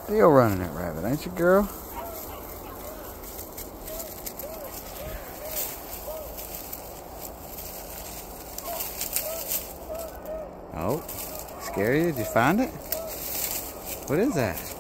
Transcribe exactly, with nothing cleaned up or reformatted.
Still running that rabbit, ain't you, girl? Oh, scare you? Did you find it? What is that?